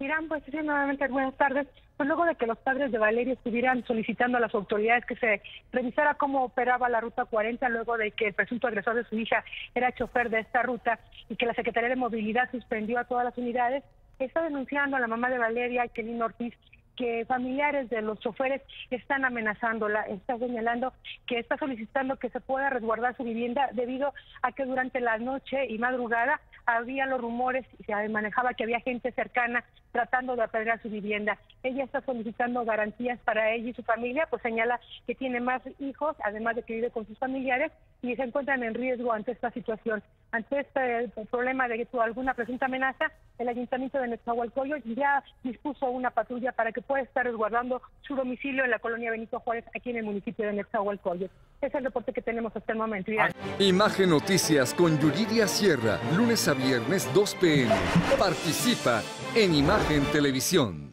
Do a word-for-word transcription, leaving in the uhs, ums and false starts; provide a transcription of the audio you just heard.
Irán, pues sí, nuevamente buenas tardes. Pues luego de que los padres de Valeria estuvieran solicitando a las autoridades que se revisara cómo operaba la ruta cuarenta, luego de que el presunto agresor de su hija era chofer de esta ruta y que la Secretaría de Movilidad suspendió a todas las unidades, está denunciando a la mamá de Valeria, Kelin Ortiz, que familiares de los choferes están amenazándola, está señalando que está solicitando que se pueda resguardar su vivienda debido a que durante la noche y madrugada había los rumores y se manejaba que había gente cercana tratando de apedrear su vivienda. Ella está solicitando garantías para ella y su familia, pues señala que tiene más hijos, además de que vive con sus familiares y se encuentran en riesgo ante esta situación. Ante este problema de alguna presunta amenaza, el Ayuntamiento de Nezahualcóyotl ya dispuso una patrulla para que pueda estar resguardando su domicilio en la colonia Benito Juárez, aquí en el municipio de Nezahualcóyotl. Es el reporte que tenemos hasta el momento. Ya. Imagen Noticias con Yuridia Sierra, lunes a viernes dos p m Participa en Imagen Televisión.